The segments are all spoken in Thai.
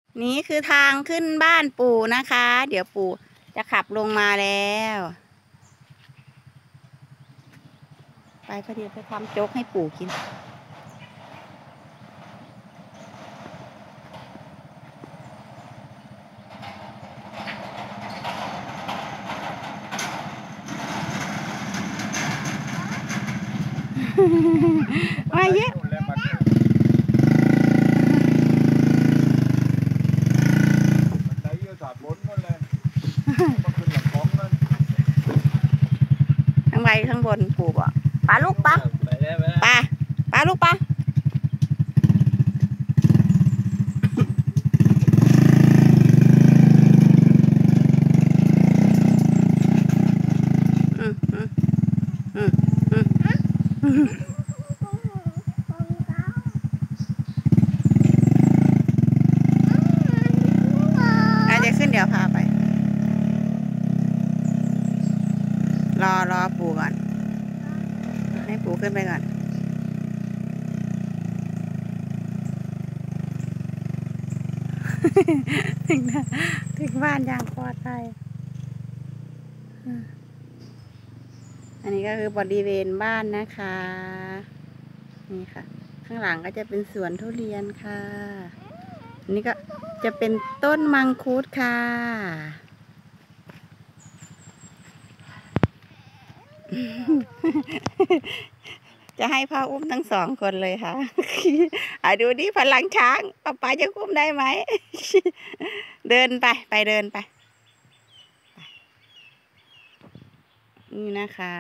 นี่คือทางขึ้นบ้านปู่นะคะ เดี๋ยวปู่จะขับลงมาแล้ว ไปพอดีไปทำโจ๊กให้ปู่กินมาเยอะทั้งไปทั้งบนปู่บอกปลาลูกปลาปลาปลาลูกปลาอาจจะขึ้นเดี๋ยวพาไปรอปู่ก่อนให้ปู่ขึ้นไปก่อนถึงบ้านอย่างปลอดภัยอันนี้ก็คือบริเวณบ้านนะคะนี่ค่ะข้างหลังก็จะเป็นสวนทุเรียนค่ะอันนี้ก็จะเป็นต้นมังคุดค่ะจะให้พ่ออุ้มทั้งสองคนเลยค่ะดูดิพลังช้างป๊าจะอุ้มได้ไหมเดินไปเดินไปนี่นะคะ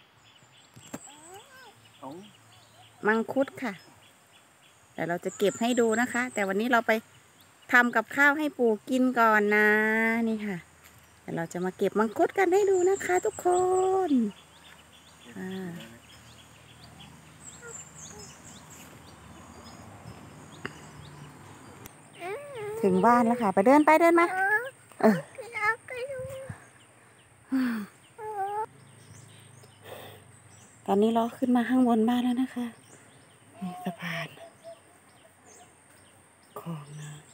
มังคุดค่ะแต่เราจะเก็บให้ดูนะคะ แต่วันนี้เราไปทำกับข้าวให้ปู่กินก่อนนะนี่ค่ะแต่เราจะมาเก็บมังคุดกันให้ดูนะคะทุกคนถึงบ้านแล้วค่ะไปเดินมาตอนนี้เราขึ้นมาข้างบนบ้านแล้วนะคะสะพานของนะ